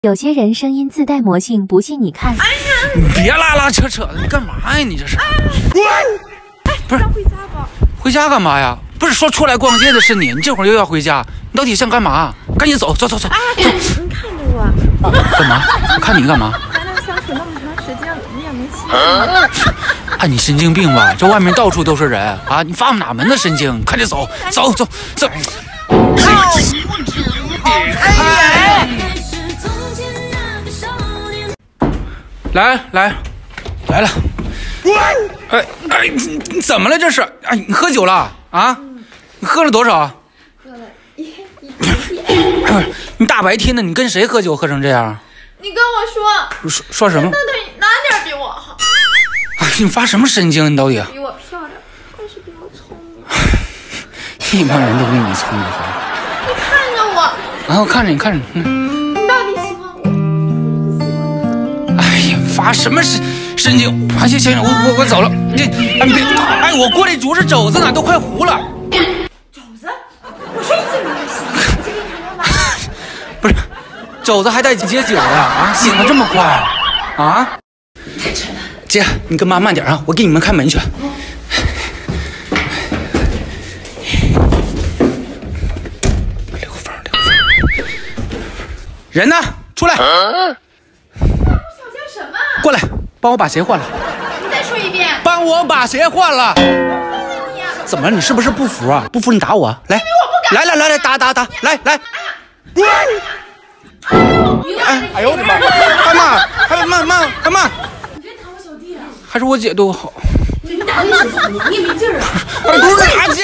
有些人声音自带魔性，不信你看。 哎呀，你别拉拉扯扯的，你干嘛呀？你这是？不是回家吧？ 回家干嘛呀？不是说出来逛街的是你，你这会儿又要回家，你到底想干嘛？赶紧走走走走！ 哎呀，你看着我。 干嘛？看你干嘛？ 咱俩相处那么长时间，你也没亲我。 啊，你神经病吧？这外面到处都是人啊！你发哪门子神经？快点走走走走！来了！哎，你怎么了这是？哎，你喝酒了啊？你喝了多少？ 喝了一点。 你大白天的，你跟谁喝酒喝成这样？ 你跟我说什么？ 那得哪点比我好？ 哎，你发什么神经？你到底？ 比我漂亮，但是比我聪明。 一帮人都比你聪明。 你看着我。 然后看着你。 你到底喜欢我？ 哎呀，发什么神经？哎，行，我走了。这，哎别，哎，我锅里煮着肘子呢，都快糊了。 肘子？我说一进门就醒，你这个什么吧？ 不是，肘子还带解酒的啊？醒得这么快啊？ 太沉了。 姐，你跟妈慢点啊，我给你们开门去。溜风。人呢？出来！ 小姐什么？ 过来，帮我把鞋换了。 你再说一遍。 帮我把鞋换了。怎么了？你是不是不服啊？不服你打我，来！来，打！来！哎呦我的妈！干嘛？ 你别打我小弟啊！ 还是我姐对我好。 你打你你也没劲儿啊！ 不是打去！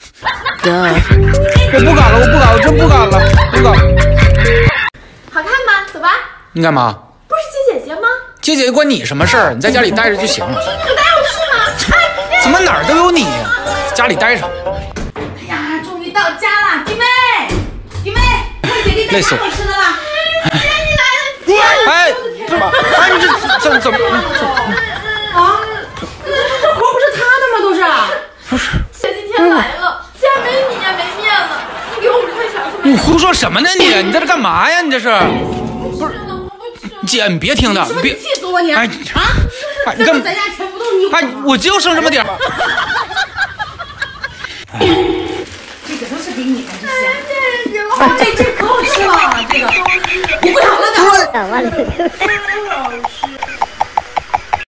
我不敢了，我真不敢了，不敢。 好看吗？走吧。 你干嘛？ 不是接姐姐吗？ 接姐姐关你什么事儿？你在家里待着就行了。 你可带我去吗？哎， 怎么哪儿都有你？家里待着。 哎呀，终于到家了，弟妹，快姐弟带啥好吃的了？姐，你来了！ 哎，不是，哎，你这怎么？ 啊，这活不是他的吗？都是。 不是。 姐今天来了，家没你也没面子，你给我5块钱行吗？ 你胡说什么呢你？你在这干嘛呀？你这是？不是，姐，你别听他，你别气死我你！ 哎啊！ 你干嘛？ 咱家全部都是你。 哎，我就剩这么点儿。 这个都是给你的，这些。这可好吃了，这个。我不要了的。